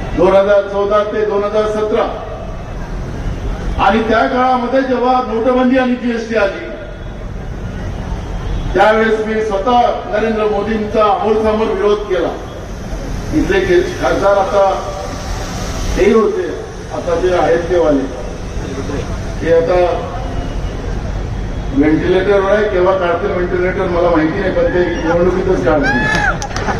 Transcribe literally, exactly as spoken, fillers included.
दोन हजार चौदा ते दोन हजार सतरा आणि त्या काळामध्ये जेव्हा नोटबंदी आणि जीएसटी आली त्यावेळेस मी स्वतः नरेंद्र मोदींचा आमोरसामोर विरोध केला. इथले खासदार आता हेही होते, आता जे आहेत ते वाले ते आता व्हेंटिलेटरवर आहे, केव्हा काढतील व्हेंटिलेटर मला माहिती नाही, पण ते निवडणुकीतच काढतील.